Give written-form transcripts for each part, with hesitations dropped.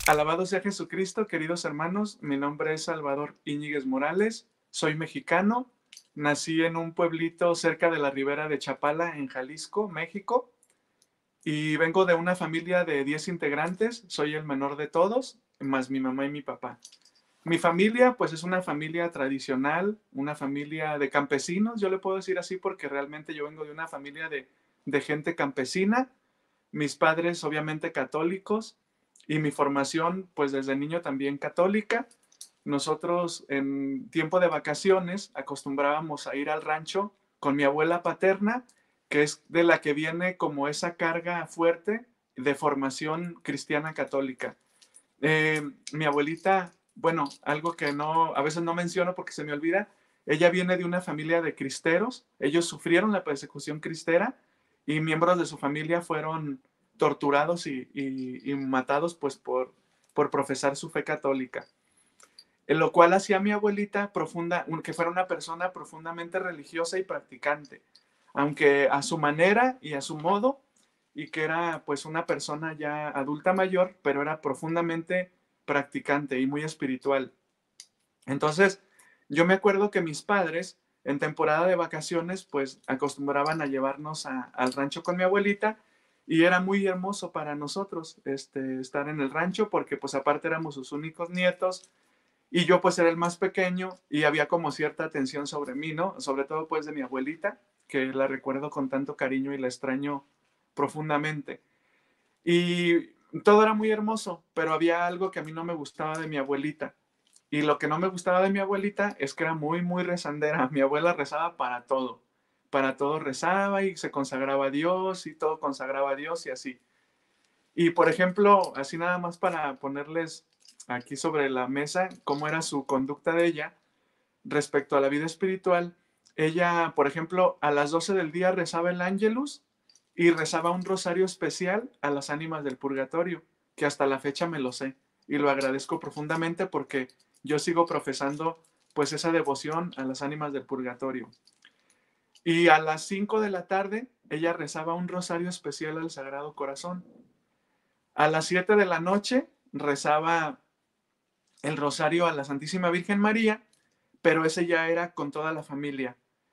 Alabado sea Jesucristo, queridos hermanos. Mi nombre es Salvador Íñiguez Morales. Soy mexicano. Nací en un pueblito cerca de la ribera de Chapala, en Jalisco, México. Y vengo de una familia de 10 integrantes. Soy el menor de todos, más mi mamá y mi papá. Mi familia, pues es una familia tradicional, una familia de campesinos, yo le puedo decir así porque realmente yo vengo de una familia de gente campesina. Mis padres obviamente católicos y mi formación pues desde niño también católica. Nosotros en tiempo de vacaciones acostumbrábamos a ir al rancho con mi abuela paterna, que es de la que viene como esa carga fuerte de formación cristiana católica. Mi abuelita, bueno, algo que no, a veces no menciono porque se me olvida, ella viene de una familia de cristeros, ellos sufrieron la persecución cristera y miembros de su familia fueron torturados y matados pues por profesar su fe católica. En lo cual hacía a mi abuelita profunda, que fuera una persona profundamente religiosa y practicante, aunque a su manera y a su modo, y que era pues una persona ya adulta mayor, pero era profundamente practicante y muy espiritual. Entonces, yo me acuerdo que mis padres en temporada de vacaciones pues acostumbraban a llevarnos al rancho con mi abuelita y era muy hermoso para nosotros estar en el rancho porque pues aparte éramos sus únicos nietos y yo pues era el más pequeño y había como cierta atención sobre mí, ¿no? Sobre todo pues de mi abuelita, que la recuerdo con tanto cariño y la extraño profundamente. Y todo era muy hermoso, pero había algo que a mí no me gustaba de mi abuelita. Y lo que no me gustaba de mi abuelita es que era muy, muy rezandera. Mi abuela rezaba para todo rezaba y se consagraba a Dios y todo consagraba a Dios y así. Y por ejemplo, así nada más para ponerles aquí sobre la mesa cómo era su conducta de ella respecto a la vida espiritual. Ella, por ejemplo, a las 12 del día rezaba el Ángelus y rezaba un rosario especial a las ánimas del purgatorio, que hasta la fecha me lo sé y lo agradezco profundamente porque yo sigo profesando pues esa devoción a las ánimas del purgatorio. Y a las 5 de la tarde ella rezaba un rosario especial al Sagrado Corazón. A las 7 de la noche rezaba el rosario a la Santísima Virgen María, pero ese ya era con toda la familia.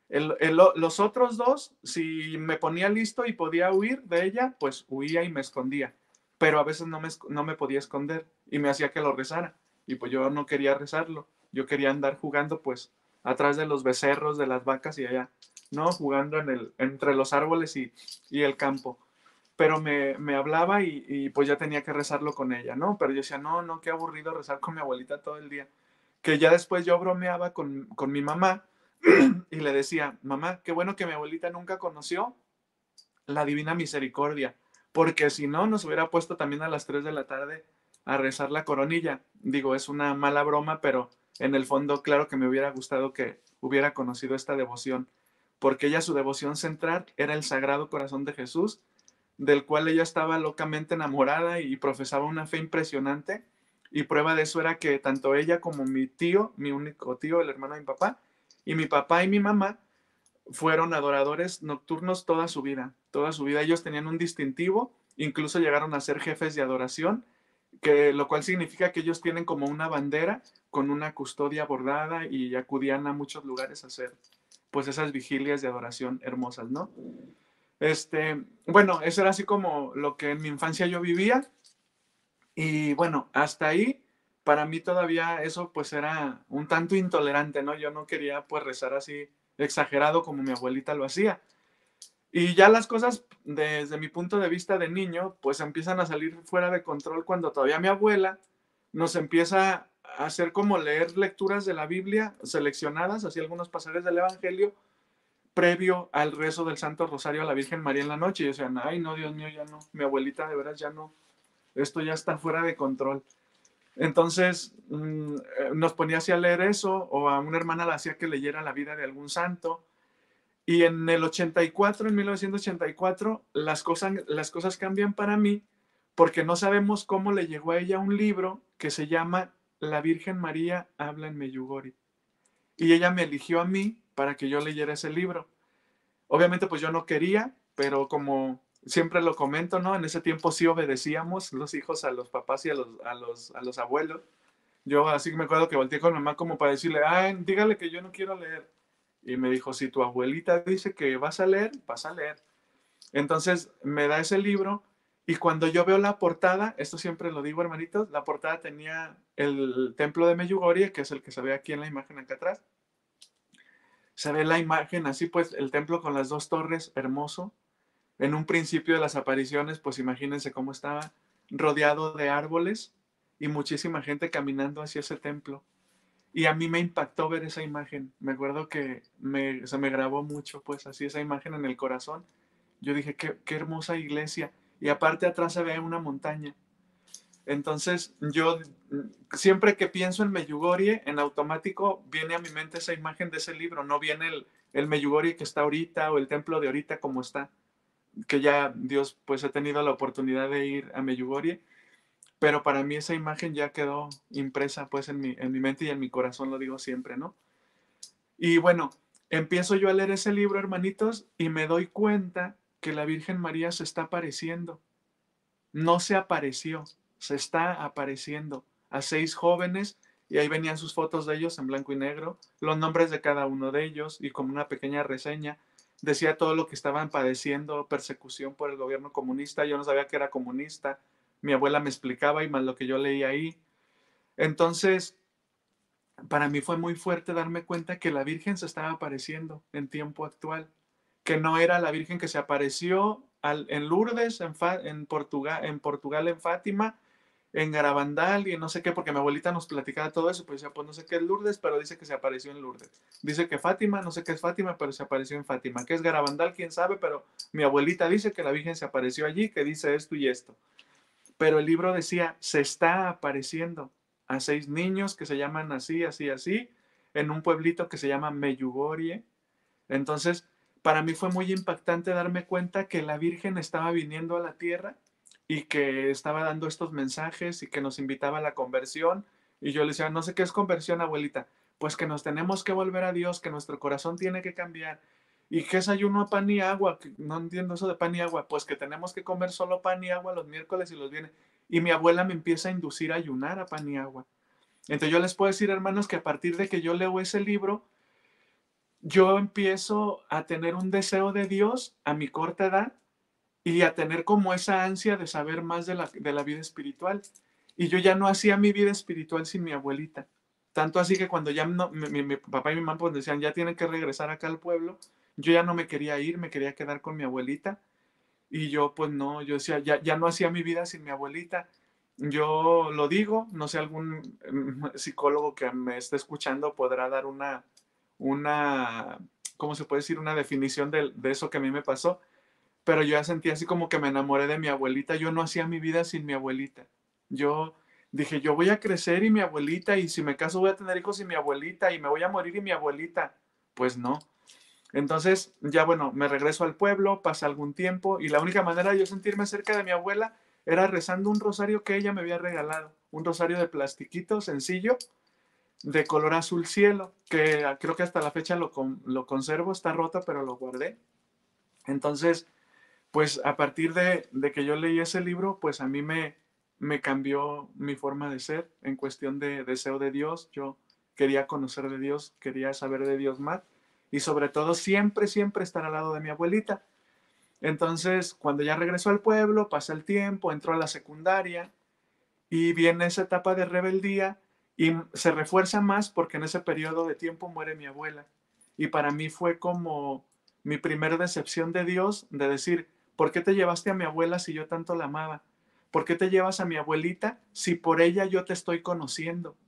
Los otros dos, si me ponía listo y podía huir de ella, pues huía y me escondía. Pero a veces no me podía esconder y me hacía que lo rezara. Y pues yo no quería rezarlo. Yo quería andar jugando pues atrás de los becerros, de las vacas y allá, ¿no? Jugando entre los árboles y el campo, pero me hablaba pues ya tenía que rezarlo con ella, ¿no? Pero yo decía, no, no, qué aburrido rezar con mi abuelita todo el día. Que ya después yo bromeaba con mi mamá y le decía, mamá, qué bueno que mi abuelita nunca conoció la Divina Misericordia, porque si no, nos hubiera puesto también a las 3 de la tarde a rezar la coronilla. Digo, es una mala broma, pero en el fondo, claro que me hubiera gustado que hubiera conocido esta devoción, porque ella su devoción central era el Sagrado Corazón de Jesús, del cual ella estaba locamente enamorada y profesaba una fe impresionante. Y prueba de eso era que tanto ella como mi tío, mi único tío, el hermano de mi papá, y mi papá y mi mamá fueron adoradores nocturnos toda su vida. Toda su vida ellos tenían un distintivo, incluso llegaron a ser jefes de adoración, lo cual significa que ellos tienen como una bandera con una custodia bordada y acudían a muchos lugares a hacer pues esas vigilias de adoración hermosas, ¿no? Bueno, eso era así como lo que en mi infancia yo vivía. Y bueno, hasta ahí, para mí todavía eso pues era un tanto intolerante, ¿no? Yo no quería pues rezar así exagerado como mi abuelita lo hacía. Y ya las cosas desde mi punto de vista de niño pues empiezan a salir fuera de control cuando todavía mi abuela nos empieza a hacer como leer lecturas de la Biblia seleccionadas, así algunos pasajes del Evangelio, previo al rezo del Santo Rosario a la Virgen María en la noche. Y decían, ay, no, Dios mío, ya no. Mi abuelita, de veras, ya no. Esto ya está fuera de control. Entonces, nos ponía así a leer eso, o a una hermana le hacía que leyera la vida de algún santo. Y en el 84, en 1984, las cosas cambian para mí, porque no sabemos cómo le llegó a ella un libro que se llama La Virgen María habla en Meyugori. Y ella me eligió a mí para que yo leyera ese libro. Obviamente pues yo no quería, pero como siempre lo comento, ¿no? En ese tiempo sí obedecíamos los hijos a los papás y a los abuelos. Yo así que me acuerdo que volteé con mi mamá como para decirle, ay, dígale que yo no quiero leer. Y me dijo, si tu abuelita dice que vas a leer, vas a leer. Entonces me da ese libro y cuando yo veo la portada, esto siempre lo digo, hermanitos, la portada tenía el templo de Meyugori, que es el que se ve aquí en la imagen acá atrás. Se ve la imagen así, pues el templo con las dos torres, hermoso. En un principio de las apariciones, pues imagínense cómo estaba rodeado de árboles y muchísima gente caminando hacia ese templo. Y a mí me impactó ver esa imagen. Me acuerdo que se me grabó mucho, pues así esa imagen en el corazón. Yo dije, qué hermosa iglesia. Y aparte atrás se ve una montaña. Entonces yo siempre que pienso en Meyugorie, en automático viene a mi mente esa imagen de ese libro. No viene el Meyugorie que está ahorita o el templo de ahorita como está. Que ya Dios pues ha tenido la oportunidad de ir a Meyugorie. Pero para mí esa imagen ya quedó impresa pues en mi mente y en mi corazón, lo digo siempre, ¿no? Y bueno, empiezo yo a leer ese libro, hermanitos, y me doy cuenta que la Virgen María se está apareciendo. No se apareció, se está apareciendo a 6 jóvenes y ahí venían sus fotos de ellos en blanco y negro, los nombres de cada uno de ellos y como una pequeña reseña. Decía todo lo que estaban padeciendo, persecución por el gobierno comunista. Yo no sabía que era comunista. Mi abuela me explicaba y más lo que yo leía ahí. Entonces, para mí fue muy fuerte darme cuenta que la Virgen se estaba apareciendo en tiempo actual, que no era la Virgen que se apareció en Lourdes, en Portugal, en Fátima, en Garabandal y en no sé qué, porque mi abuelita nos platicaba todo eso, pues decía, pues no sé qué es Lourdes, pero dice que se apareció en Lourdes. Dice que Fátima, no sé qué es Fátima, pero se apareció en Fátima. ¿Qué es Garabandal? ¿Quién sabe? Pero mi abuelita dice que la Virgen se apareció allí, que dice esto y esto. Pero el libro decía, se está apareciendo a 6 niños que se llaman así, así, así, en un pueblito que se llama Meyugorie. Entonces, para mí fue muy impactante darme cuenta que la Virgen estaba viniendo a la tierra y que estaba dando estos mensajes y que nos invitaba a la conversión. Y yo le decía, no sé qué es conversión, abuelita. Pues que nos tenemos que volver a Dios, que nuestro corazón tiene que cambiar. ¿Y qué es ayuno a pan y agua? No entiendo eso de pan y agua. Pues que tenemos que comer solo pan y agua los miércoles y los viernes. Y mi abuela me empieza a inducir a ayunar a pan y agua. Entonces yo les puedo decir, hermanos, que a partir de que yo leo ese libro, yo empiezo a tener un deseo de Dios a mi corta edad y a tener como esa ansia de saber más de la vida espiritual. Y yo ya no hacía mi vida espiritual sin mi abuelita. Tanto así que cuando ya no, mi papá y mi mamá pues decían, ya tienen que regresar acá al pueblo, yo ya no me quería ir, me quería quedar con mi abuelita. Y yo pues no, yo decía, ya no hacía mi vida sin mi abuelita. Yo lo digo, no sé, algún psicólogo que me esté escuchando podrá dar una, ¿cómo se puede decir? Una definición de eso que a mí me pasó, pero yo ya sentí así como que me enamoré de mi abuelita. Yo no hacía mi vida sin mi abuelita. Yo dije, yo voy a crecer y mi abuelita, y si me caso voy a tener hijos y mi abuelita, y me voy a morir y mi abuelita. Pues no. Entonces, ya bueno, me regreso al pueblo, pasa algún tiempo, y la única manera de yo sentirme cerca de mi abuela era rezando un rosario que ella me había regalado. Un rosario de plastiquito sencillo, de color azul cielo, que creo que hasta la fecha lo conservo, está roto, pero lo guardé. Entonces, pues a partir de que yo leí ese libro, pues a mí me cambió mi forma de ser en cuestión de deseo de Dios. Yo quería conocer de Dios, quería saber de Dios más y sobre todo siempre, siempre estar al lado de mi abuelita. Entonces, cuando ya regresó al pueblo, pasa el tiempo, entró a la secundaria y viene esa etapa de rebeldía y se refuerza más porque en ese periodo de tiempo muere mi abuela. Y para mí fue como mi primera decepción de Dios, de decir, ¿por qué te llevaste a mi abuela si yo tanto la amaba? ¿Por qué te llevas a mi abuelita si por ella yo te estoy conociendo?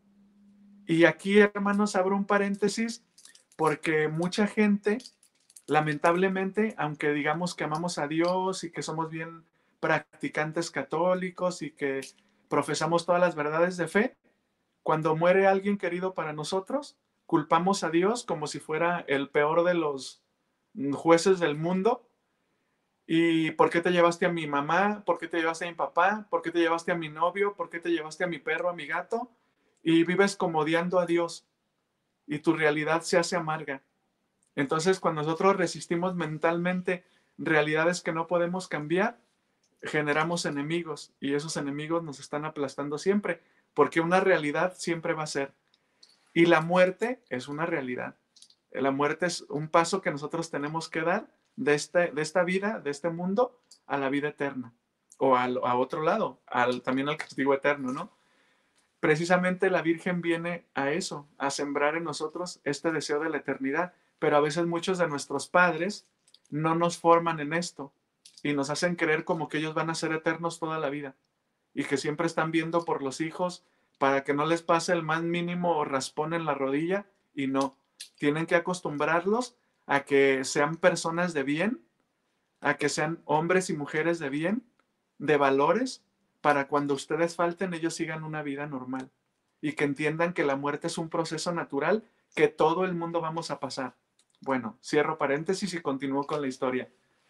Y aquí, hermanos, abro un paréntesis porque mucha gente, lamentablemente, aunque digamos que amamos a Dios y que somos bien practicantes católicos y que profesamos todas las verdades de fe, cuando muere alguien querido para nosotros, culpamos a Dios como si fuera el peor de los jueces del mundo. ¿Y por qué te llevaste a mi mamá? ¿Por qué te llevaste a mi papá? ¿Por qué te llevaste a mi novio? ¿Por qué te llevaste a mi perro, a mi gato? Y vives como odiando a Dios y tu realidad se hace amarga. Entonces, cuando nosotros resistimos mentalmente realidades que no podemos cambiar, generamos enemigos y esos enemigos nos están aplastando siempre, porque una realidad siempre va a ser. Y la muerte es una realidad. La muerte es un paso que nosotros tenemos que dar de esta vida, de este mundo, a la vida eterna. O a otro lado, también al castigo eterno, ¿no? Precisamente la Virgen viene a eso, a sembrar en nosotros este deseo de la eternidad. Pero a veces muchos de nuestros padres no nos forman en esto y nos hacen creer como que ellos van a ser eternos toda la vida y que siempre están viendo por los hijos para que no les pase el más mínimo raspón en la rodilla y no. Tienen que acostumbrarlos a que sean personas de bien, a que sean hombres y mujeres de bien, de valores, para cuando ustedes falten ellos sigan una vida normal y que entiendan que la muerte es un proceso natural que todo el mundo vamos a pasar. Bueno, cierro paréntesis y continúo con la historia.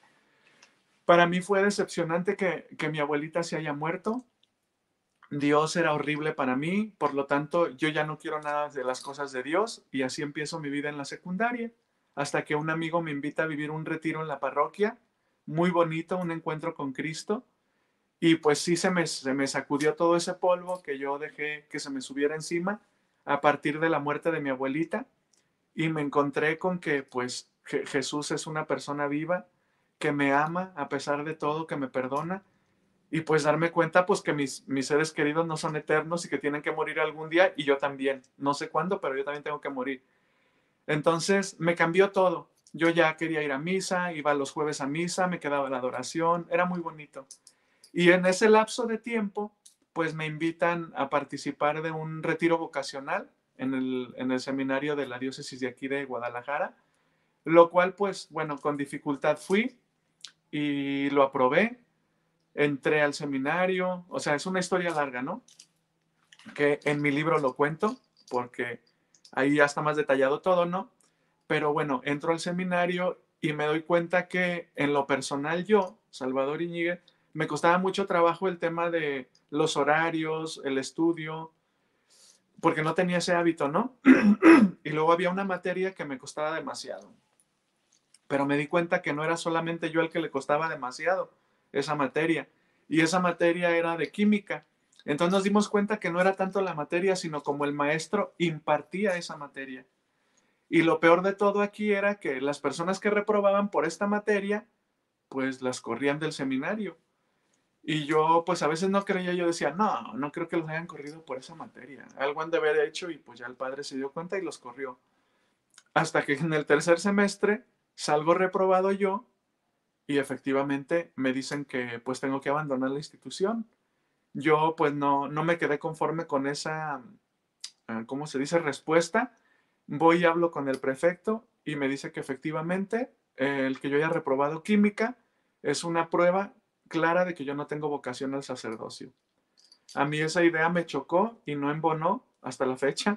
Para mí fue decepcionante que mi abuelita se haya muerto. Dios era horrible para mí, por lo tanto yo ya no quiero nada de las cosas de Dios y así empiezo mi vida en la secundaria, hasta que un amigo me invita a vivir un retiro en la parroquia, muy bonito, un encuentro con Cristo, y pues sí se me sacudió todo ese polvo que yo dejé que se me subiera encima a partir de la muerte de mi abuelita y me encontré con que pues Jesús es una persona viva, que me ama a pesar de todo, que me perdona y pues darme cuenta pues que mis seres queridos no son eternos y que tienen que morir algún día y yo también. No sé cuándo, pero yo también tengo que morir. Entonces me cambió todo. Yo ya quería ir a misa, iba los jueves a misa, me quedaba la adoración, era muy bonito. Y en ese lapso de tiempo, pues me invitan a participar de un retiro vocacional en el seminario de la diócesis de aquí de Guadalajara, lo cual pues bueno, con dificultad fui y lo aprobé, entré al seminario, o sea, es una historia larga, ¿no? Que en mi libro lo cuento, porque ahí ya está más detallado todo, ¿no? Pero bueno, entro al seminario y me doy cuenta que en lo personal yo, Salvador Iñiguez, me costaba mucho trabajo el tema de los horarios, el estudio, porque no tenía ese hábito, ¿no? Y luego había una materia que me costaba demasiado. Pero me di cuenta que no era solamente yo el que le costaba demasiado esa materia. Y esa materia era de química. Entonces nos dimos cuenta que no era tanto la materia, sino como el maestro impartía esa materia. Y lo peor de todo aquí era que las personas que reprobaban por esta materia, pues las corrían del seminario. Y yo, pues a veces no creía, yo decía, no, no creo que los hayan corrido por esa materia. Algo han de haber hecho y pues ya el padre se dio cuenta y los corrió. Hasta que en el tercer semestre salgo reprobado yo y efectivamente me dicen que pues tengo que abandonar la institución. Yo pues no me quedé conforme con esa, ¿cómo se dice?, respuesta. Voy y hablo con el prefecto y me dice que efectivamente el que yo haya reprobado química es una prueba clara de que yo no tengo vocación al sacerdocio. A mí esa idea me chocó y no embonó hasta la fecha.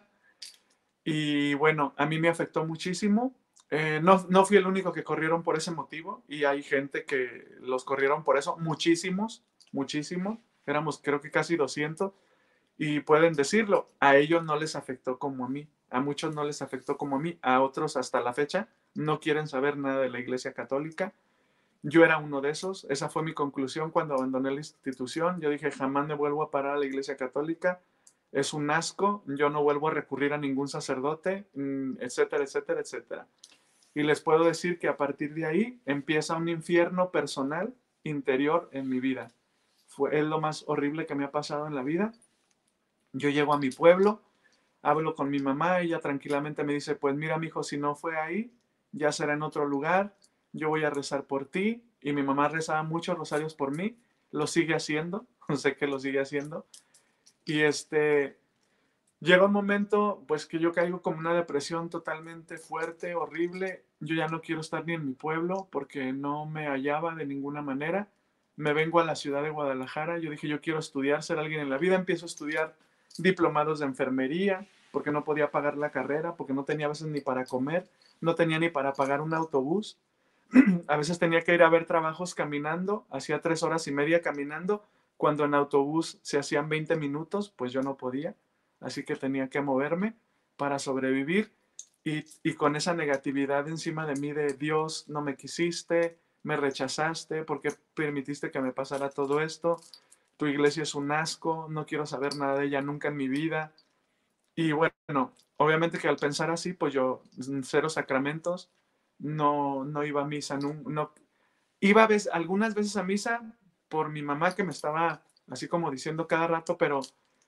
Y bueno, a mí me afectó muchísimo. No fui el único que corrieron por ese motivo y hay gente que los corrieron por eso, muchísimos, muchísimos. Éramos creo que casi 200 y pueden decirlo, a ellos no les afectó como a mí, a muchos no les afectó como a mí, a otros hasta la fecha no quieren saber nada de la Iglesia Católica. Yo era uno de esos, esa fue mi conclusión cuando abandoné la institución. Yo dije, jamás me vuelvo a parar a la Iglesia Católica, es un asco, yo no vuelvo a recurrir a ningún sacerdote, etcétera, etcétera, etcétera. Y les puedo decir que a partir de ahí empieza un infierno personal, interior en mi vida. Es lo más horrible que me ha pasado en la vida. Yo llego a mi pueblo, hablo con mi mamá, ella tranquilamente me dice, pues mira, mijo, si no fue ahí, ya será en otro lugar, yo voy a rezar por ti. Y mi mamá rezaba muchos rosarios por mí, lo sigue haciendo, sé que lo sigue haciendo. Y llega un momento, pues que yo caigo como una depresión totalmente fuerte, horrible. Yo ya no quiero estar ni en mi pueblo porque no me hallaba de ninguna manera. Me vengo a la ciudad de Guadalajara. Yo dije, yo quiero estudiar, ser alguien en la vida. Empiezo a estudiar diplomados de enfermería porque no podía pagar la carrera, porque no tenía a veces ni para comer, no tenía ni para pagar un autobús. A veces tenía que ir a ver trabajos caminando, hacía 3 horas y media caminando, cuando en autobús se hacían 20 minutos, pues yo no podía, así que tenía que moverme para sobrevivir y con esa negatividad encima de mí de Dios, no me quisiste, me rechazaste, ¿por qué permitiste que me pasara todo esto? Tu iglesia es un asco, no quiero saber nada de ella nunca en mi vida. Y bueno, obviamente que al pensar así, pues yo, cero sacramentos, no iba a misa, no, iba algunas veces a misa por mi mamá que me estaba así como diciendo cada rato, pero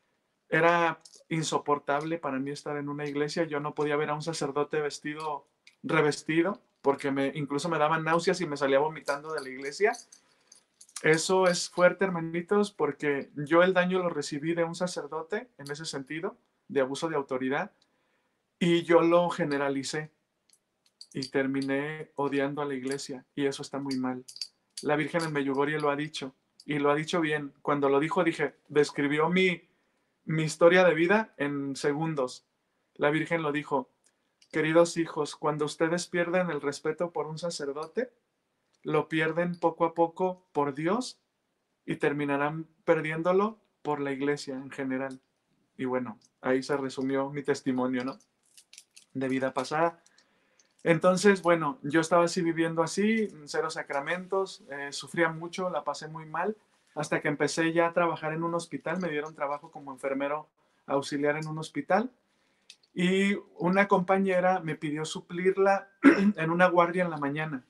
era insoportable para mí estar en una iglesia. Yo no podía ver a un sacerdote revestido, porque incluso me daban náuseas y me salía vomitando de la iglesia. Eso es fuerte, hermanitos, porque yo el daño lo recibí de un sacerdote en ese sentido, de abuso de autoridad, y yo lo generalicé y terminé odiando a la iglesia, y eso está muy mal. La Virgen en Medjugorje lo ha dicho, y lo ha dicho bien. Cuando lo dijo, describió mi historia de vida en segundos. La Virgen lo dijo: queridos hijos, cuando ustedes pierden el respeto por un sacerdote, lo pierden poco a poco por Dios y terminarán perdiéndolo por la iglesia en general. Y bueno, ahí se resumió mi testimonio, ¿no? De vida pasada. Entonces, bueno, yo estaba así viviendo así, cero sacramentos, sufría mucho, la pasé muy mal, hasta que empecé ya a trabajar en un hospital. Me dieron trabajo como enfermero auxiliar en un hospital, y una compañera me pidió suplirla en una guardia en la mañana.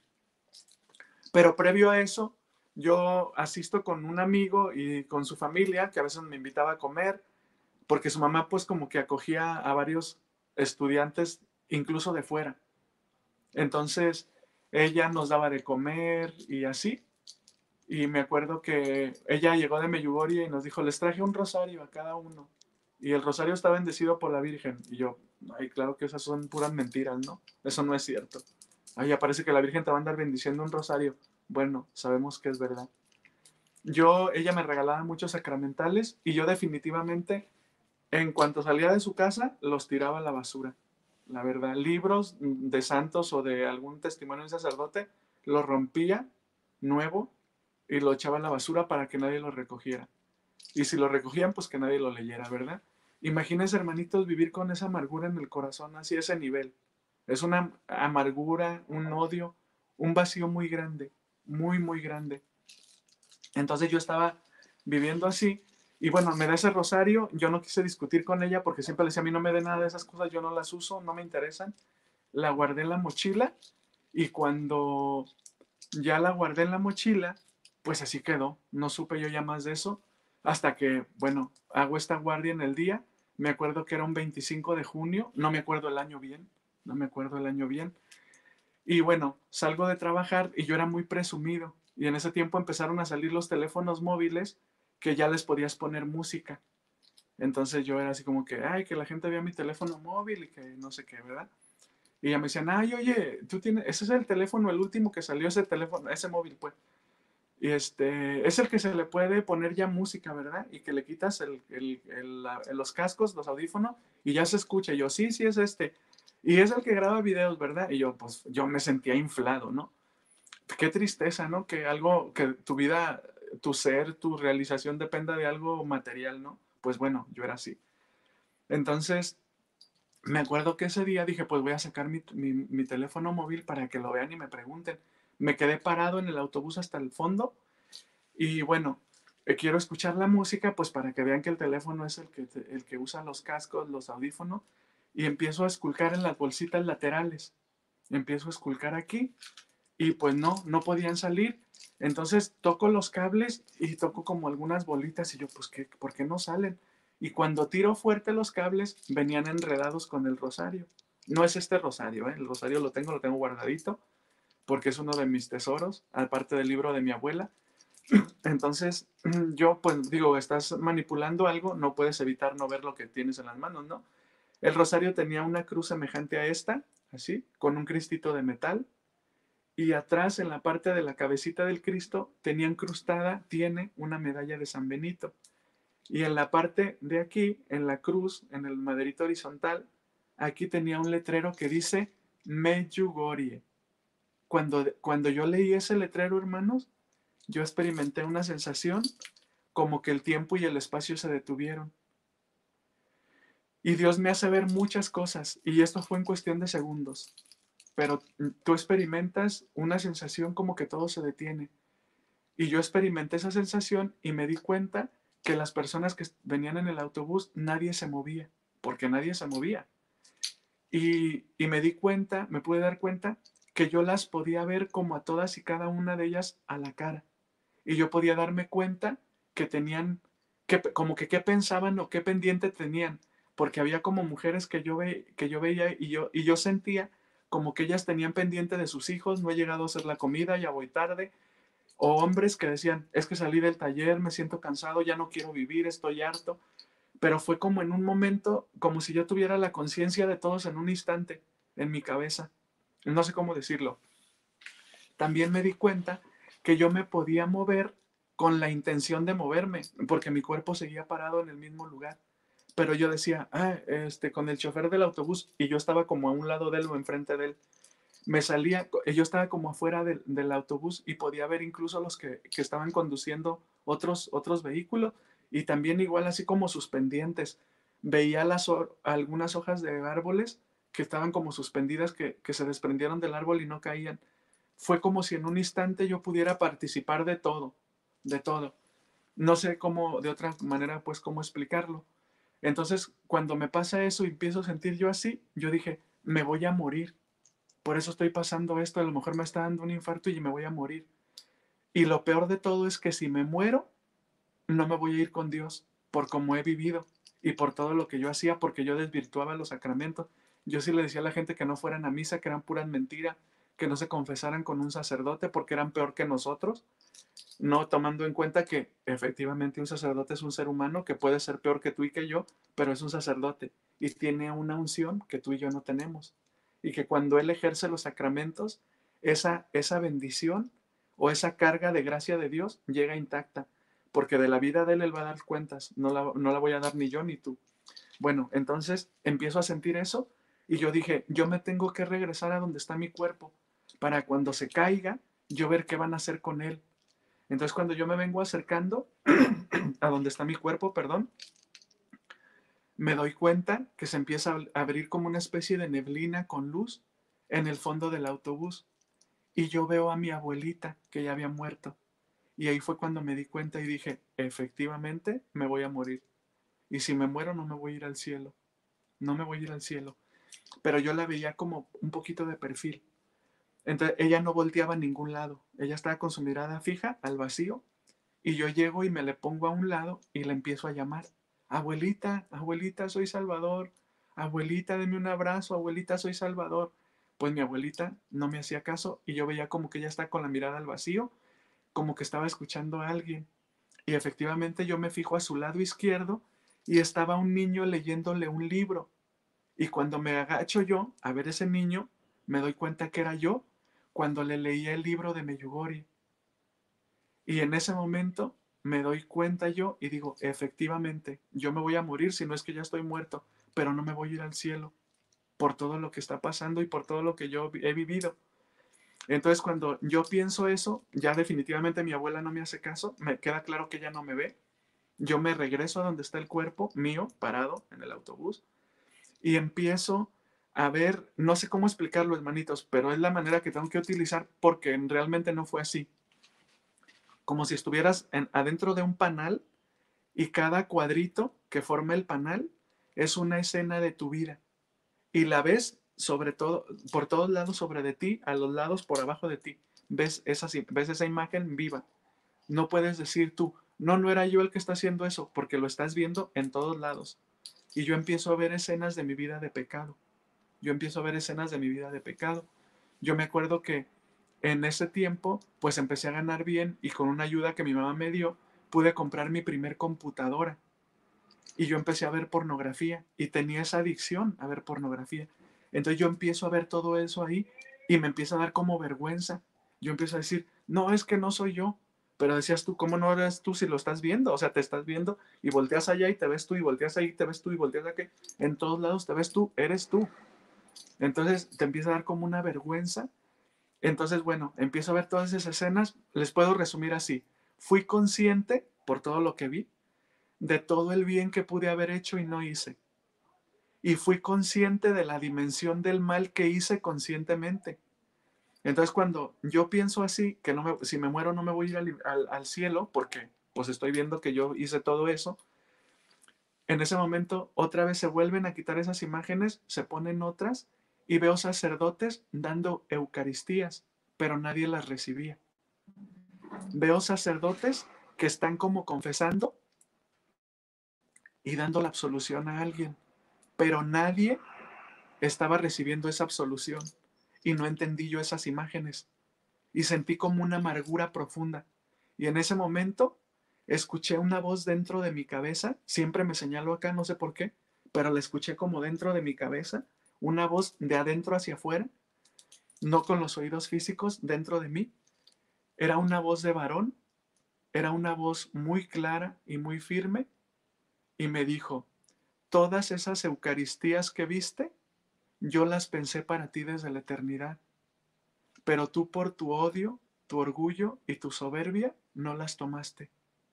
Pero previo a eso, yo asisto con un amigo y con su familia, que a veces me invitaba a comer, porque su mamá pues como que acogía a varios estudiantes, incluso de fuera. Entonces, ella nos daba de comer y así. Y me acuerdo que ella llegó de Medjugorje y nos dijo: les traje un rosario a cada uno. Y el rosario está bendecido por la Virgen. Y yo, ay, claro que esas son puras mentiras, ¿no? Eso no es cierto. Ay, parece que la Virgen te va a andar bendiciendo un rosario. Bueno, sabemos que es verdad. Ella me regalaba muchos sacramentales, y yo definitivamente, en cuanto salía de su casa, los tiraba a la basura. La verdad, libros de santos o de algún testimonio de sacerdote, los rompía nuevo y lo echaba a la basura para que nadie lo recogiera. Y si lo recogían, pues que nadie lo leyera, ¿verdad? Imagínense, hermanitos, vivir con esa amargura en el corazón, así a ese nivel. Es una amargura, un odio, un vacío muy grande, muy, muy grande. Entonces yo estaba viviendo así, y bueno, me da ese rosario. Yo no quise discutir con ella porque siempre le decía: a mí no me dé nada de esas cosas, yo no las uso, no me interesan. La guardé en la mochila, y cuando ya la guardé en la mochila, pues así quedó. No supe yo ya más de eso hasta que, bueno, hago esta guardia en el día. Me acuerdo que era un 25 de junio, no me acuerdo el año bien, no me acuerdo el año bien. Y bueno, salgo de trabajar y yo era muy presumido. Y en ese tiempo empezaron a salir los teléfonos móviles que ya les podías poner música. Entonces yo era así como que, ay, que la gente vea mi teléfono móvil y que no sé qué, ¿verdad? Y ya me decían: ay, oye, tú tienes, ese es el teléfono, el último que salió, ese teléfono, ese móvil, pues. Y es el que se le puede poner ya música, ¿verdad? Y que le quitas los cascos, los audífonos, y ya se escucha. Y yo, sí, sí, es este. Y es el que graba videos, ¿verdad? Y yo, pues, yo me sentía inflado, ¿no? Qué tristeza, ¿no? Que algo, que tu vida, tu ser, tu realización dependa de algo material, ¿no? Pues bueno, yo era así. Entonces, me acuerdo que ese día dije: pues voy a sacar mi teléfono móvil para que lo vean y me pregunten. Me quedé parado en el autobús hasta el fondo, y bueno, quiero escuchar la música, pues para que vean que el teléfono es el que usa los cascos, los audífonos, y empiezo a esculcar en las bolsitas laterales. Empiezo a esculcar aquí, y pues no podían salir. Entonces toco los cables y toco como algunas bolitas, y yo, pues, ¿por qué no salen? Y cuando tiro fuerte los cables, venían enredados con el rosario. No es este rosario, ¿eh? El rosario lo tengo guardadito, porque es uno de mis tesoros, aparte del libro de mi abuela. Entonces, yo pues digo: estás manipulando algo, no puedes evitar no ver lo que tienes en las manos, ¿no? El rosario tenía una cruz semejante a esta, así, con un cristito de metal, y atrás, en la parte de la cabecita del Cristo, tiene una medalla de San Benito. Y en la parte de aquí, en la cruz, en el maderito horizontal, aquí tenía un letrero que dice Medjugorje. Cuando yo leí ese letrero, hermanos, yo experimenté una sensación como que el tiempo y el espacio se detuvieron. Y Dios me hace ver muchas cosas, y esto fue en cuestión de segundos. pero tú experimentas una sensación como que todo se detiene. Y yo experimenté esa sensación y me di cuenta que las personas que venían en el autobús, nadie se movía, porque nadie se movía. Y me di cuenta, me pude dar cuenta que yo las podía ver como a todas y cada una de ellas a la cara. Y yo podía darme cuenta que tenían, que, como que qué pensaban o qué pendiente tenían, porque había como mujeres que yo veía y yo sentía como que ellas tenían pendiente de sus hijos, no he llegado a hacer la comida, ya voy tarde, o hombres que decían, es que salí del taller, me siento cansado, ya no quiero vivir, estoy harto, pero fue como en un momento, como si yo tuviera la conciencia de todos en un instante en mi cabeza, no sé cómo decirlo. También me di cuenta que yo me podía mover con la intención de moverme, porque mi cuerpo seguía parado en el mismo lugar. Pero yo decía, con el chofer del autobús, y yo estaba como a un lado de él o enfrente de él. Me salía, yo estaba como afuera del autobús y podía ver incluso los que estaban conduciendo otros vehículos y también igual así como sus pendientes. Veía algunas hojas de árboles que estaban como suspendidas, que se desprendieron del árbol y no caían. Fue como si en un instante yo pudiera participar de todo, de todo. No sé cómo, de otra manera, pues cómo explicarlo. Entonces, cuando me pasa eso y empiezo a sentir yo así, yo dije, me voy a morir. Por eso estoy pasando esto, a lo mejor me está dando un infarto y me voy a morir. Y lo peor de todo es que si me muero, no me voy a ir con Dios por cómo he vivido y por todo lo que yo hacía, porque yo desvirtuaba los sacramentos. Yo sí le decía a la gente que no fueran a misa, que eran puras mentiras, que no se confesaran con un sacerdote porque eran peor que nosotros, no tomando en cuenta que efectivamente un sacerdote es un ser humano que puede ser peor que tú y que yo, pero es un sacerdote y tiene una unción que tú y yo no tenemos. Y que cuando él ejerce los sacramentos, esa bendición o esa carga de gracia de Dios llega intacta, porque de la vida de él va a dar cuentas, no la voy a dar ni yo ni tú. Bueno, entonces empiezo a sentir eso y yo dije, yo me tengo que regresar a donde está mi cuerpo para cuando se caiga, yo ver qué van a hacer con él. Entonces cuando yo me vengo acercando a donde está mi cuerpo, perdón, me doy cuenta que se empieza a abrir como una especie de neblina con luz en el fondo del autobús. Y yo veo a mi abuelita que ya había muerto. Y ahí fue cuando me di cuenta y dije, efectivamente me voy a morir. Y si me muero no me voy a ir al cielo. No me voy a ir al cielo. Pero yo la veía como un poquito de perfil. Entonces ella no volteaba a ningún lado. Ella estaba con su mirada fija al vacío. Y yo llego y me le pongo a un lado y le empiezo a llamar. Abuelita, abuelita, soy Salvador. Abuelita, deme un abrazo. Abuelita, soy Salvador. Pues mi abuelita no me hacía caso y yo veía como que ella está con la mirada al vacío, como que estaba escuchando a alguien. Y efectivamente yo me fijo a su lado izquierdo y estaba un niño leyéndole un libro. Y cuando me agacho yo a ver ese niño, me doy cuenta que era yo cuando le leía el libro de Meyugori. Y en ese momento me doy cuenta yo y digo, efectivamente, yo me voy a morir si no es que ya estoy muerto, pero no me voy a ir al cielo por todo lo que está pasando y por todo lo que yo he vivido. Entonces cuando yo pienso eso, ya definitivamente mi abuela no me hace caso, me queda claro que ella no me ve. Yo me regreso a donde está el cuerpo mío parado en el autobús y empiezo a ver, no sé cómo explicarlo, hermanitos, pero es la manera que tengo que utilizar porque realmente no fue así. Como si estuvieras adentro de un panal y cada cuadrito que forma el panal es una escena de tu vida y la ves sobre todo, por todos lados sobre de ti, a los lados por abajo de ti. Ves esa imagen viva. No puedes decir tú, no, no era yo el que está haciendo eso, porque lo estás viendo en todos lados. Y yo empiezo a ver escenas de mi vida de pecado. Yo empiezo a ver escenas de mi vida de pecado. Yo me acuerdo que en ese tiempo, pues empecé a ganar bien y con una ayuda que mi mamá me dio, pude comprar mi primer computadora. Y yo empecé a ver pornografía y tenía esa adicción a ver pornografía. Entonces yo empiezo a ver todo eso ahí y me empieza a dar como vergüenza. Yo empiezo a decir, no, es que no soy yo. Pero decías tú, ¿cómo no eres tú si lo estás viendo? O sea, te estás viendo y volteas allá y te ves tú y volteas ahí y te ves tú y volteas aquí. En todos lados te ves tú, eres tú. Entonces te empieza a dar como una vergüenza. Entonces, bueno, empiezo a ver todas esas escenas. Les puedo resumir así. Fui consciente, por todo lo que vi, de todo el bien que pude haber hecho y no hice. y fui consciente de la dimensión del mal que hice conscientemente. Entonces, cuando yo pienso así, que no me, si me muero no me voy a ir al cielo, porque pues estoy viendo que yo hice todo eso, en ese momento otra vez se vuelven a quitar esas imágenes, se ponen otras y veo sacerdotes dando eucaristías, pero nadie las recibía. Veo sacerdotes que están como confesando y dando la absolución a alguien, pero nadie estaba recibiendo esa absolución y no entendí yo esas imágenes y sentí como una amargura profunda. Y en ese momento escuché una voz dentro de mi cabeza, siempre me señaló acá, no sé por qué, pero la escuché como dentro de mi cabeza, una voz de adentro hacia afuera, no con los oídos físicos, dentro de mí. Era una voz de varón, era una voz muy clara y muy firme, y me dijo, todas esas Eucaristías que viste, yo las pensé para ti desde la eternidad, pero tú por tu odio, tu orgullo y tu soberbia no las tomaste.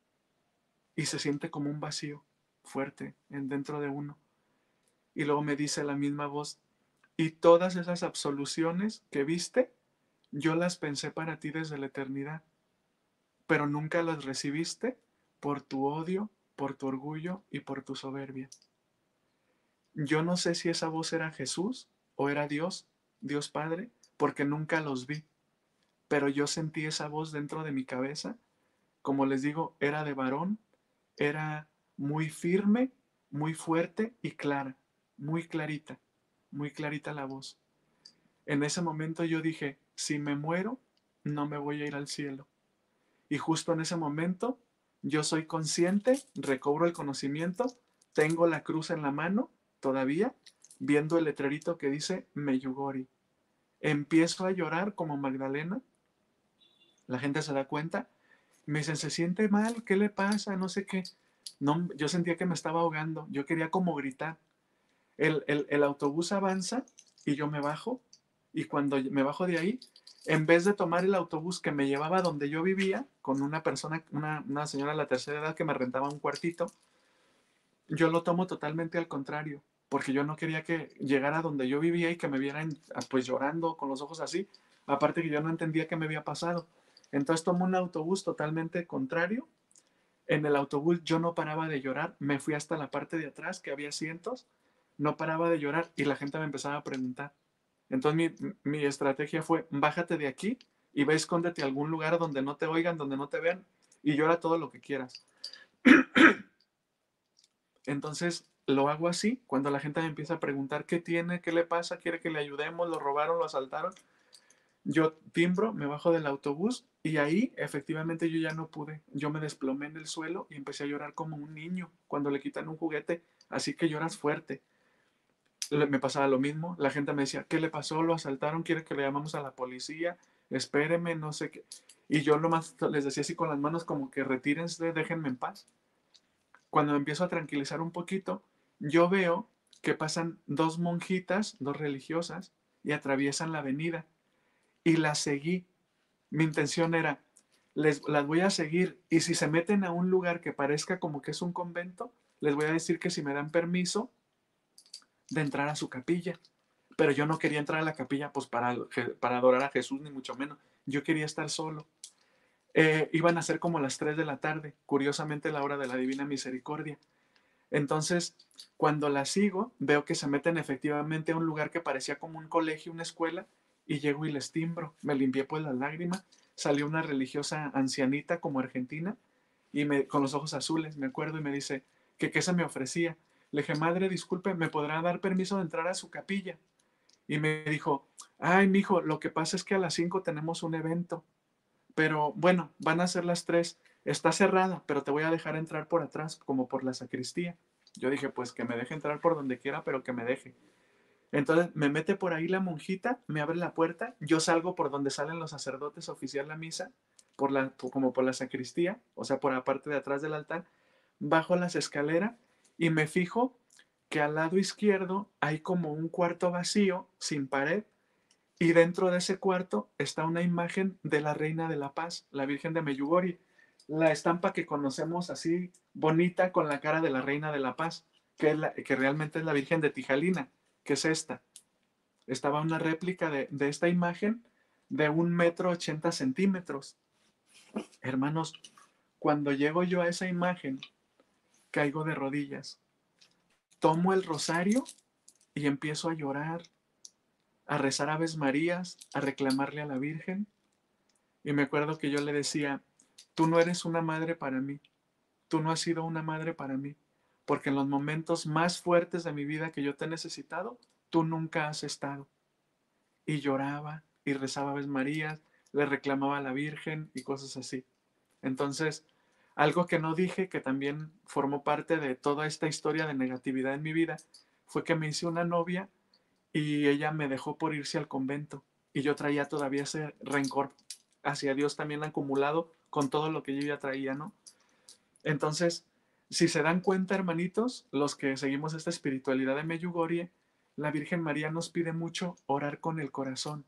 Y se siente como un vacío fuerte en dentro de uno. Y luego me dice la misma voz, y todas esas absoluciones que viste, yo las pensé para ti desde la eternidad, pero nunca las recibiste por tu odio, por tu orgullo y por tu soberbia. Yo no sé si esa voz era Jesús o era Dios, Dios Padre, porque nunca los vi, pero yo sentí esa voz dentro de mi cabeza. Como les digo, era de varón, era muy firme, muy fuerte y clara, muy clarita la voz. En ese momento yo dije, si me muero, no me voy a ir al cielo. Y justo en ese momento yo soy consciente, recobro el conocimiento, tengo la cruz en la mano todavía, viendo el letrerito que dice Meyugori. Empiezo a llorar como Magdalena, la gente se da cuenta, me dicen, se siente mal, ¿qué le pasa? No sé qué. No, yo sentía que me estaba ahogando, yo quería como gritar. El autobús avanza y yo me bajo, y cuando me bajo de ahí, en vez de tomar el autobús que me llevaba donde yo vivía, con una persona, una señora de la tercera edad que me rentaba un cuartito, yo lo tomo totalmente al contrario, porque yo no quería que llegara donde yo vivía y que me vieran pues llorando con los ojos así, aparte que yo no entendía qué me había pasado. Entonces tomo un autobús totalmente contrario. En el autobús yo no paraba de llorar, me fui hasta la parte de atrás que había asientos, no paraba de llorar y la gente me empezaba a preguntar. Entonces mi estrategia fue, bájate de aquí y ve, escóndete a algún lugar donde no te oigan, donde no te vean y llora todo lo que quieras. Entonces lo hago así, cuando la gente me empieza a preguntar qué tiene, qué le pasa, quiere que le ayudemos, lo robaron, lo asaltaron. Yo timbro, me bajo del autobús y ahí efectivamente yo ya no pude. Yo me desplomé en el suelo y empecé a llorar como un niño cuando le quitan un juguete, así que lloras fuerte. Me pasaba lo mismo, la gente me decía, ¿qué le pasó? ¿Lo asaltaron? ¿Quiere que le llamamos a la policía? Espéreme, no sé qué. Y yo nomás les decía así con las manos como que retírense, déjenme en paz. Cuando me empiezo a tranquilizar un poquito, yo veo que pasan dos monjitas, dos religiosas, y atraviesan la avenida. Y las seguí. Mi intención era, las voy a seguir y si se meten a un lugar que parezca como que es un convento, les voy a decir que si me dan permiso de entrar a su capilla. Pero yo no quería entrar a la capilla pues para adorar a Jesús, ni mucho menos. Yo quería estar solo. Iban a ser como las 3 de la tarde, curiosamente la hora de la Divina Misericordia. Entonces, cuando las sigo, veo que se meten efectivamente a un lugar que parecía como un colegio, una escuela, y llego y les timbro. Me limpié pues las lágrimas. Salió una religiosa ancianita como argentina y con los ojos azules, me acuerdo, y me dice que qué se me ofrecía. Le dije, madre, disculpe, ¿me podrá dar permiso de entrar a su capilla? Y me dijo, ay, mijo, lo que pasa es que a las 5 tenemos un evento, pero bueno, van a ser las 3. Está cerrada, pero te voy a dejar entrar por atrás, como por la sacristía. Yo dije, pues que me deje entrar por donde quiera, pero que me deje. Entonces me mete por ahí la monjita, me abre la puerta, yo salgo por donde salen los sacerdotes a oficiar la misa, como por la sacristía, o sea, por la parte de atrás del altar, bajo las escaleras y me fijo que al lado izquierdo hay como un cuarto vacío, sin pared, y dentro de ese cuarto está una imagen de la Reina de la Paz, la Virgen de Meyugori, la estampa que conocemos así bonita con la cara de la Reina de la Paz. que realmente es la Virgen de Tijalina, que es esta. Estaba una réplica de esta imagen de 1,80 m. Hermanos, cuando llego yo a esa imagen, caigo de rodillas, tomo el rosario y empiezo a llorar, a rezar Aves Marías, a reclamarle a la Virgen. Y me acuerdo que yo le decía, tú no eres una madre para mí, tú no has sido una madre para mí, porque en los momentos más fuertes de mi vida que yo te he necesitado, tú nunca has estado. Y lloraba y rezaba Aves Marías, le reclamaba a la Virgen y cosas así. Entonces, algo que no dije, que también formó parte de toda esta historia de negatividad en mi vida, fue que me hice una novia y ella me dejó por irse al convento. Y yo traía todavía ese rencor hacia Dios también acumulado con todo lo que yo ya traía, ¿no? Entonces, si se dan cuenta, hermanitos, los que seguimos esta espiritualidad de Medjugorje, la Virgen María nos pide mucho orar con el corazón.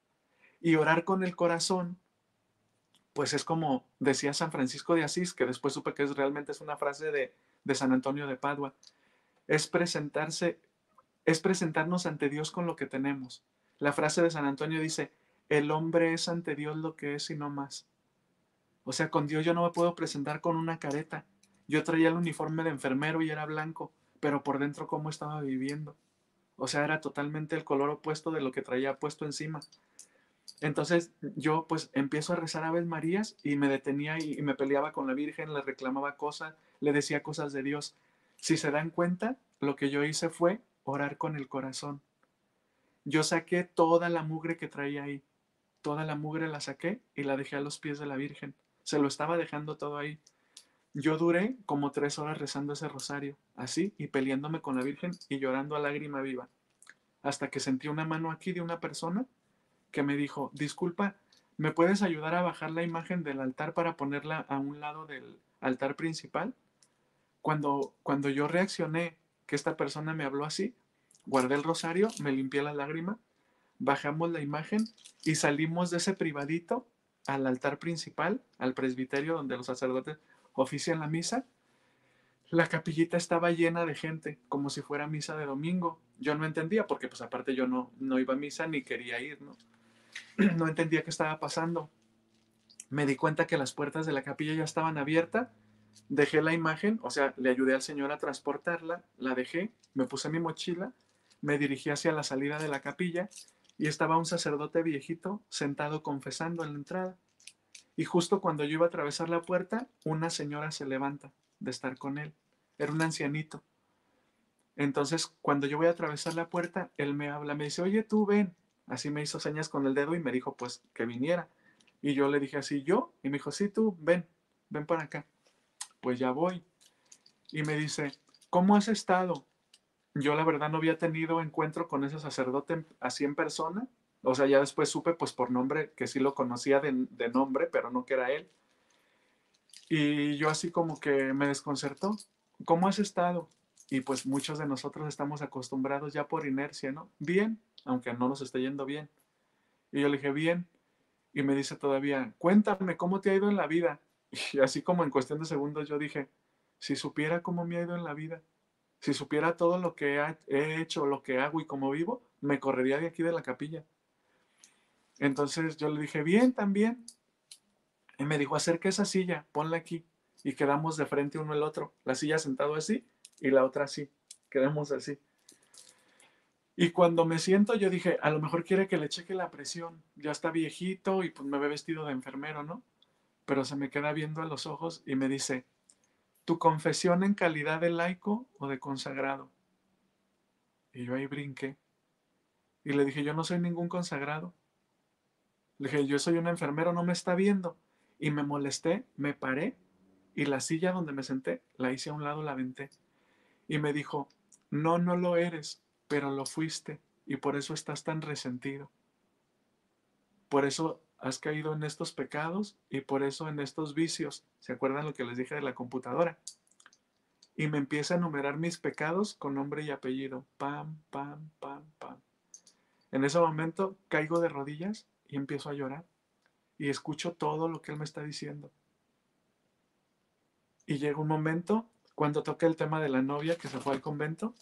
Y orar con el corazón, pues es como decía San Francisco de Asís, que después supe que realmente es una frase de San Antonio de Padua, es presentarse, es presentarnos ante Dios con lo que tenemos. La frase de San Antonio dice, el hombre es ante Dios lo que es y no más. O sea, con Dios yo no me puedo presentar con una careta. Yo traía el uniforme de enfermero y era blanco, pero por dentro cómo estaba viviendo. O sea, era totalmente el color opuesto de lo que traía puesto encima. Entonces yo pues empiezo a rezar Aves Marías y me detenía y me peleaba con la Virgen, le reclamaba cosas, le decía cosas de Dios. Si se dan cuenta, lo que yo hice fue orar con el corazón. Yo saqué toda la mugre que traía ahí, toda la mugre la saqué y la dejé a los pies de la Virgen. Se lo estaba dejando todo ahí. Yo duré como 3 horas rezando ese rosario, así, y peleándome con la Virgen y llorando a lágrima viva, hasta que sentí una mano aquí de una persona que me dijo, disculpa, ¿me puedes ayudar a bajar la imagen del altar para ponerla a un lado del altar principal? Cuando yo reaccioné que esta persona me habló así, guardé el rosario, me limpié la lágrima, bajamos la imagen y salimos de ese privadito al altar principal, al presbiterio donde los sacerdotes ofician la misa. La capillita estaba llena de gente, como si fuera misa de domingo. Yo no entendía, porque pues aparte yo no iba a misa ni quería ir, ¿no? No entendía qué estaba pasando. Me di cuenta que las puertas de la capilla ya estaban abiertas, dejé la imagen, o sea, le ayudé al Señor a transportarla, la dejé, me puse mi mochila, me dirigí hacia la salida de la capilla y estaba un sacerdote viejito sentado confesando en la entrada. Y justo cuando yo iba a atravesar la puerta, una señora se levanta de estar con él. Era un ancianito. Entonces, cuando yo voy a atravesar la puerta, él me habla, me dice, oye, tú ven. Así me hizo señas con el dedo y me dijo, pues, que viniera. Y yo le dije así, ¿yo? Y me dijo, sí, tú, ven para acá. Pues ya voy. Y me dice, ¿cómo has estado? Yo la verdad no había tenido encuentro con ese sacerdote así en persona. O sea, ya después supe, pues por nombre, que sí lo conocía de nombre, pero no que era él. Y yo así como que me desconcertó. ¿Cómo has estado? Y pues muchos de nosotros estamos acostumbrados ya por inercia, ¿no? Bien, aunque no nos esté yendo bien. Y yo le dije, bien. Y me dice todavía, cuéntame, ¿cómo te ha ido en la vida? Y así como en cuestión de segundos yo dije, si supiera cómo me ha ido en la vida, si supiera todo lo que he hecho, lo que hago y cómo vivo, me correría de aquí de la capilla. Entonces yo le dije, bien, también. Y me dijo, acerca esa silla, ponla aquí. Y quedamos de frente uno al otro. La silla sentado así y la otra así. Quedamos así. Y cuando me siento, yo dije, a lo mejor quiere que le cheque la presión. Ya está viejito y pues me ve vestido de enfermero, ¿no? Pero se me queda viendo a los ojos y me dice, ¿tu confesión en calidad de laico o de consagrado? Y yo ahí brinqué. Y le dije, yo no soy ningún consagrado. Le dije, yo soy un enfermero, no me está viendo. Y me molesté, me paré y la silla donde me senté la hice a un lado, la aventé. Y me dijo, no, no lo eres, pero lo fuiste y por eso estás tan resentido. Por eso has caído en estos pecados y por eso en estos vicios. ¿Se acuerdan lo que les dije de la computadora? Y me empieza a enumerar mis pecados con nombre y apellido. Pam, pam, pam, pam. En ese momento caigo de rodillas y empiezo a llorar. Y escucho todo lo que él me está diciendo. Y llega un momento cuando toqué el tema de la novia que se fue al convento.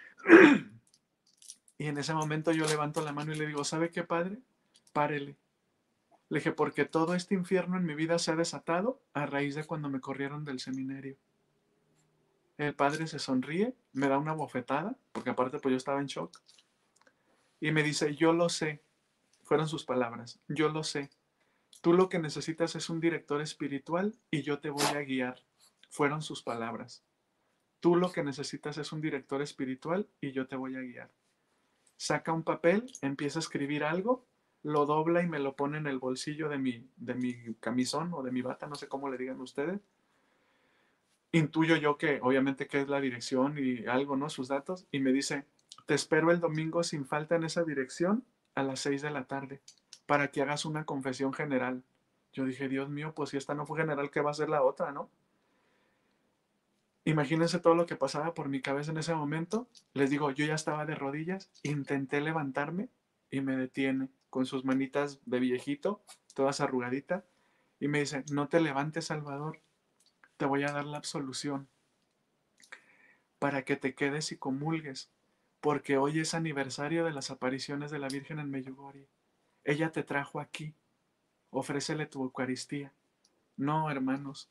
Y en ese momento yo levanto la mano y le digo, ¿sabe qué, padre? Párele. Le dije, porque todo este infierno en mi vida se ha desatado a raíz de cuando me corrieron del seminario. El padre se sonríe, me da una bofetada, porque aparte pues yo estaba en shock, y me dice, yo lo sé, fueron sus palabras, yo lo sé, tú lo que necesitas es un director espiritual y yo te voy a guiar, fueron sus palabras. Tú lo que necesitas es un director espiritual y yo te voy a guiar. Saca un papel, empieza a escribir algo, lo dobla y me lo pone en el bolsillo de mi camisón o de mi bata, no sé cómo le digan ustedes. Intuyo yo que obviamente que es la dirección y algo, ¿no? Sus datos. Y me dice, te espero el domingo sin falta en esa dirección a las 6 de la tarde para que hagas una confesión general. Yo dije, Dios mío, pues si esta no fue general, ¿qué va a ser la otra, no? Imagínense todo lo que pasaba por mi cabeza en ese momento. Les digo, yo ya estaba de rodillas, intenté levantarme y me detiene con sus manitas de viejito, todas arrugaditas, y me dice, no te levantes, Salvador, te voy a dar la absolución para que te quedes y comulgues, porque hoy es aniversario de las apariciones de la Virgen en Meyugori. Ella te trajo aquí, ofrécele tu Eucaristía. No, hermanos,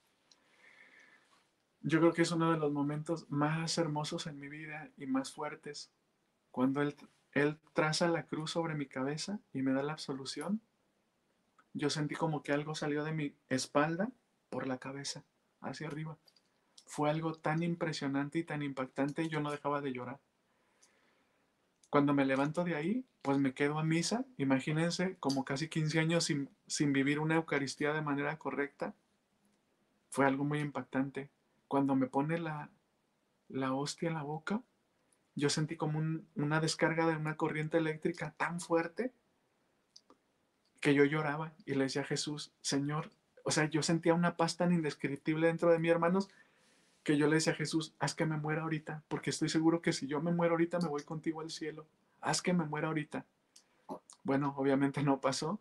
yo creo que es uno de los momentos más hermosos en mi vida y más fuertes, cuando él traza la cruz sobre mi cabeza y me da la absolución. Yo sentí como que algo salió de mi espalda por la cabeza, hacia arriba. Fue algo tan impresionante y tan impactante, yo no dejaba de llorar. Cuando me levanto de ahí, pues me quedo a misa. Imagínense, como casi 15 años sin vivir una Eucaristía de manera correcta. Fue algo muy impactante. Cuando me pone la hostia en la boca, yo sentí como una descarga de una corriente eléctrica tan fuerte que yo lloraba y le decía a Jesús, Señor, o sea, yo sentía una paz tan indescriptible dentro de mí, hermanos, que yo le decía a Jesús, haz que me muera ahorita, porque estoy seguro que si yo me muero ahorita me voy contigo al cielo. Haz que me muera ahorita. Bueno, obviamente no pasó.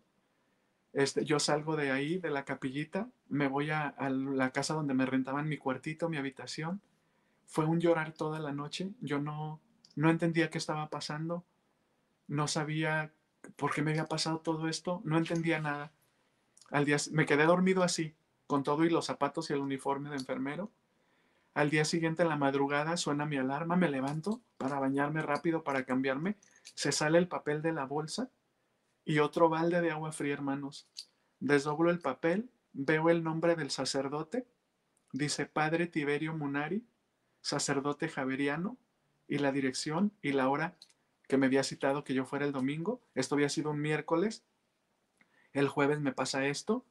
Yo salgo de ahí, de la capillita, me voy a la casa donde me rentaban mi cuartito, mi habitación. Fue un llorar toda la noche. Yo no entendía qué estaba pasando. No sabía por qué me había pasado todo esto. No entendía nada. Al día me quedé dormido así, con todo y los zapatos y el uniforme de enfermero. Al día siguiente, en la madrugada, suena mi alarma, me levanto para bañarme rápido, para cambiarme. Se sale el papel de la bolsa y otro balde de agua fría, hermanos. Desdoblo el papel, veo el nombre del sacerdote, dice Padre Tiberio Munari, sacerdote javeriano, y la dirección y la hora que me había citado que yo fuera el domingo. Esto había sido un miércoles, el jueves me pasa esto,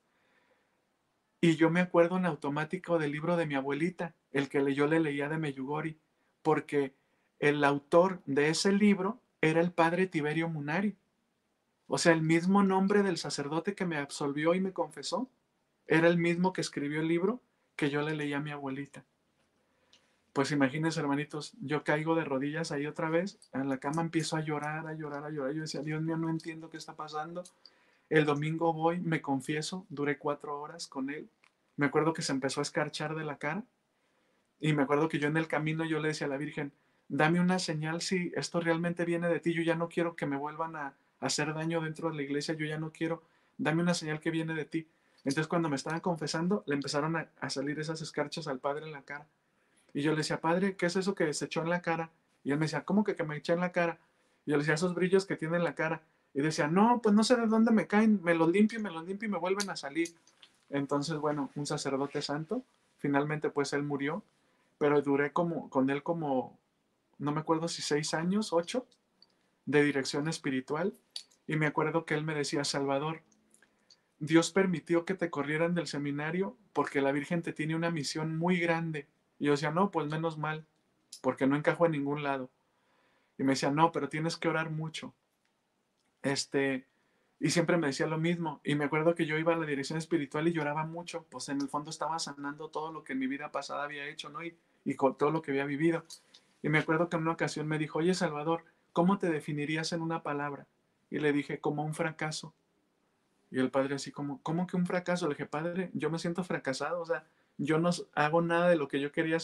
y yo me acuerdo en automático del libro de mi abuelita, el que yo le leía de Meyugori, porque el autor de ese libro era el padre Tiberio Munari. O sea, el mismo nombre del sacerdote que me absolvió y me confesó era el mismo que escribió el libro que yo le leía a mi abuelita. Pues imagínense, hermanitos, yo caigo de rodillas ahí otra vez, en la cama empiezo a llorar, a llorar, a llorar. Yo decía, Dios mío, no entiendo qué está pasando. El domingo voy, me confieso, duré 4 horas con él. Me acuerdo que se empezó a escarchar de la cara y me acuerdo que yo en el camino yo le decía a la Virgen, dame una señal si esto realmente viene de ti, yo ya no quiero que me vuelvan a hacer daño dentro de la iglesia, yo ya no quiero, dame una señal que viene de ti. Entonces cuando me estaban confesando, le empezaron a salir esas escarchas al padre en la cara. Y yo le decía, padre, ¿qué es eso que se echó en la cara? Y él me decía, ¿cómo que me eché en la cara? Y yo le decía, esos brillos que tiene en la cara. Y decía, no, pues no sé de dónde me caen, me los limpio y me vuelven a salir. Entonces, bueno, un sacerdote santo, finalmente pues él murió, pero duré con él como, no me acuerdo si 6 años, 8, de dirección espiritual. Y me acuerdo que él me decía, Salvador, Dios permitió que te corrieran del seminario porque la Virgen te tiene una misión muy grande. Y yo decía, no, pues menos mal, porque no encajo en ningún lado. Y me decía, no, pero tienes que orar mucho. Este, y siempre me decía lo mismo. Y me acuerdo que yo iba a la dirección espiritual y lloraba mucho. Pues en el fondo estaba sanando todo lo que en mi vida pasada había hecho, ¿no? Y con todo lo que había vivido. Y me acuerdo que en una ocasión me dijo, oye, Salvador, ¿cómo te definirías en una palabra? Y le dije, como un fracaso. Y el padre así como, ¿cómo que un fracaso? Le dije, padre, yo me siento fracasado, o sea, yo no hago nada de lo que yo quería hacer,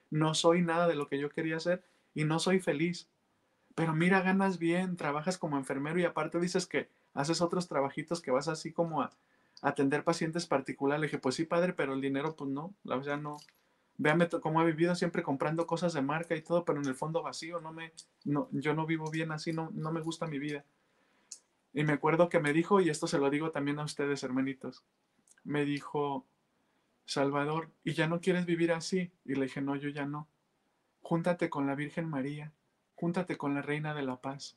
no soy nada de lo que yo quería ser y no soy feliz. Pero mira, ganas bien, trabajas como enfermero y aparte dices que haces otros trabajitos que vas así como a atender pacientes particulares. Le dije, pues sí, padre, pero el dinero, pues no, la verdad no. Véame cómo he vivido siempre comprando cosas de marca y todo, pero en el fondo vacío, yo no vivo bien así, no me gusta mi vida. Y me acuerdo que me dijo, y esto se lo digo también a ustedes, hermanitos, me dijo, Salvador, ¿y ya no quieres vivir así? Y le dije, no, yo ya no. Júntate con la Virgen María, júntate con la Reina de la Paz,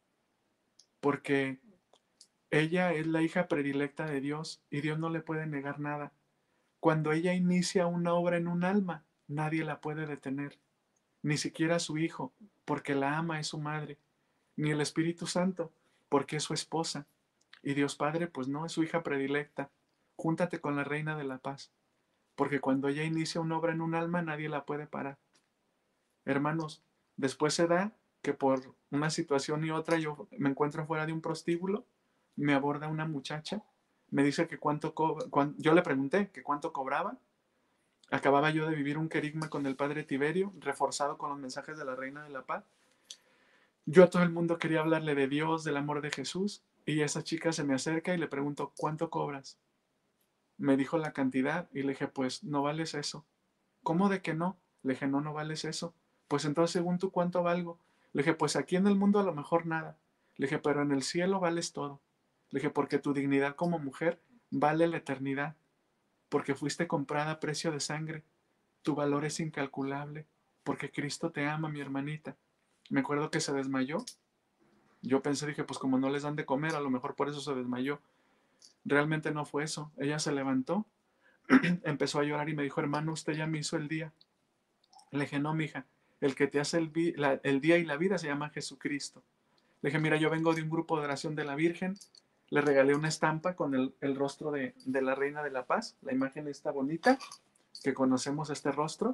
porque ella es la hija predilecta de Dios y Dios no le puede negar nada. Cuando ella inicia una obra en un alma, nadie la puede detener, ni siquiera su hijo, porque la ama es su madre, ni el Espíritu Santo, porque es su esposa, y Dios Padre, pues no, es su hija predilecta. Júntate con la Reina de la Paz, porque cuando ella inicia una obra en un alma, nadie la puede parar. Hermanos, después se da que por una situación y otra yo me encuentro fuera de un prostíbulo, me aborda una muchacha, me dice que yo le pregunté que cuánto cobraba, acababa yo de vivir un querigma con el padre Tiberio, reforzado con los mensajes de la Reina de la Paz. Yo a todo el mundo quería hablarle de Dios, del amor de Jesús, y esa chica se me acerca y le pregunto, ¿cuánto cobras? Me dijo la cantidad y le dije, pues no vales eso. ¿Cómo de que no? Le dije, no, no vales eso. Pues entonces, según tú, ¿cuánto valgo? Le dije, pues aquí en el mundo a lo mejor nada. Le dije, pero en el cielo vales todo. Le dije, porque tu dignidad como mujer vale la eternidad, porque fuiste comprada a precio de sangre. Tu valor es incalculable, porque Cristo te ama, mi hermanita. Me acuerdo que se desmayó. Yo pensé, dije, pues como no les dan de comer, a lo mejor por eso se desmayó. Realmente no fue eso. Ella se levantó, empezó a llorar y me dijo, hermano, usted ya me hizo el día. Le dije, no, mija, el que te hace el día y la vida se llama Jesucristo. Le dije, mira, yo vengo de un grupo de oración de la Virgen. Le regalé una estampa con el rostro de la Reina de la Paz. La imagen está bonita, que conocemos este rostro.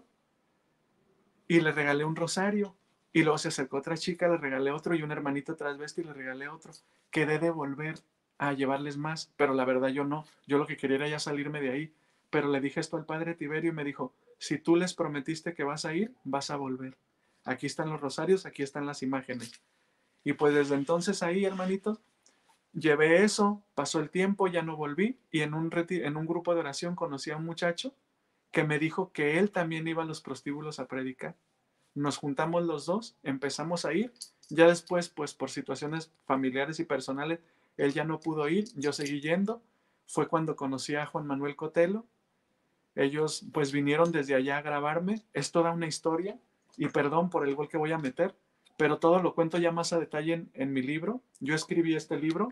Y le regalé un rosario. Y luego se acercó otra chica, le regalé otro y un hermanito transvesti y le regalé otro. Quedé de volver a llevarles más, pero la verdad yo no. Yo lo que quería era ya salirme de ahí. Pero le dije esto al padre Tiberio y me dijo, si tú les prometiste que vas a ir, vas a volver. Aquí están los rosarios, aquí están las imágenes. Y pues desde entonces ahí, hermanitos, llevé eso, pasó el tiempo, ya no volví y en un grupo de oración conocí a un muchacho que me dijo que él también iba a los prostíbulos a predicar. Nos juntamos los dos, empezamos a ir, ya después, pues por situaciones familiares y personales, él ya no pudo ir, yo seguí yendo, fue cuando conocí a Juan Manuel Cotelo, ellos pues vinieron desde allá a grabarme, es toda una historia, y perdón por el gol que voy a meter, pero todo lo cuento ya más a detalle en mi libro. Yo escribí este libro,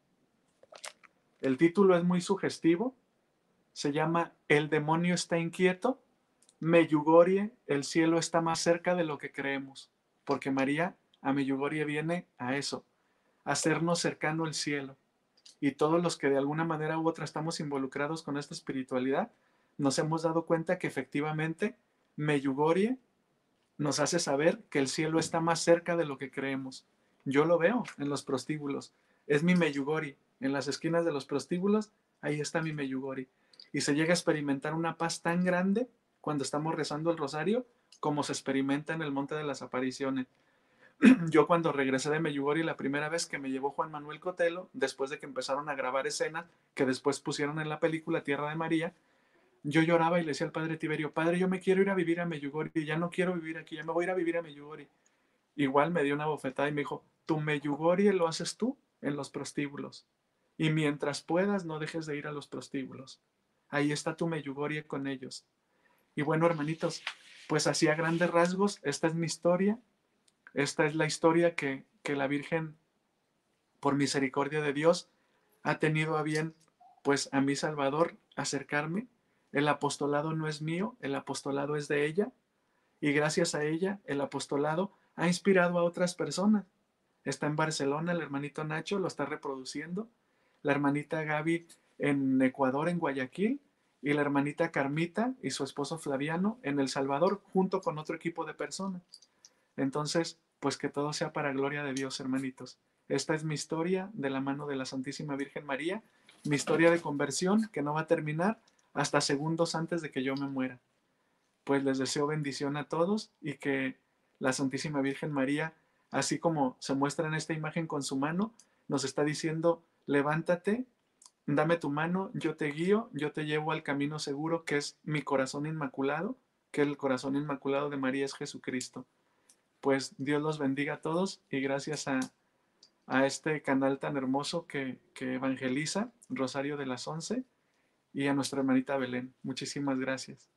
el título es muy sugestivo, se llama El demonio está inquieto, Meyugorie, el cielo está más cerca de lo que creemos, porque María a Meyugorie viene a eso, a hacernos cercano el cielo. Y todos los que de alguna manera u otra estamos involucrados con esta espiritualidad, nos hemos dado cuenta que efectivamente Meyugorie nos hace saber que el cielo está más cerca de lo que creemos. Yo lo veo en los prostíbulos. Es mi Meyugori. En las esquinas de los prostíbulos, ahí está mi Meyugori. Y se llega a experimentar una paz tan grande cuando estamos rezando el rosario como se experimenta en el Monte de las Apariciones. Yo cuando regresé de Meyugori la primera vez que me llevó Juan Manuel Cotelo, después de que empezaron a grabar escenas que después pusieron en la película Tierra de María, yo lloraba y le decía al padre Tiberio, padre, yo me quiero ir a vivir a Meyugori, ya no quiero vivir aquí, ya me voy a ir a vivir a Meyugori. Igual me dio una bofetada y me dijo, tu Meyugori lo haces tú en los prostíbulos. Y mientras puedas, no dejes de ir a los prostíbulos. Ahí está tu Meyugori con ellos. Y bueno, hermanitos, pues así a grandes rasgos, esta es mi historia. Esta es la historia que la Virgen, por misericordia de Dios, ha tenido a bien, pues a mi Salvador, acercarme. El apostolado no es mío, el apostolado es de ella. Y gracias a ella, el apostolado ha inspirado a otras personas. Está en Barcelona, el hermanito Nacho lo está reproduciendo, la hermanita Gaby en Ecuador, en Guayaquil, y la hermanita Carmita y su esposo Flaviano en El Salvador, junto con otro equipo de personas. Entonces, pues que todo sea para gloria de Dios, hermanitos. Esta es mi historia de la mano de la Santísima Virgen María, mi historia de conversión que no va a terminar hasta segundos antes de que yo me muera. pues les deseo bendición a todos y que la Santísima Virgen María, así como se muestra en esta imagen con su mano, nos está diciendo, levántate, dame tu mano, yo te guío, yo te llevo al camino seguro que es mi corazón inmaculado, que el corazón inmaculado de María es Jesucristo. Pues Dios los bendiga a todos y gracias a este canal tan hermoso que evangeliza, Rosario de las 11, y a nuestra hermanita Belén. Muchísimas gracias.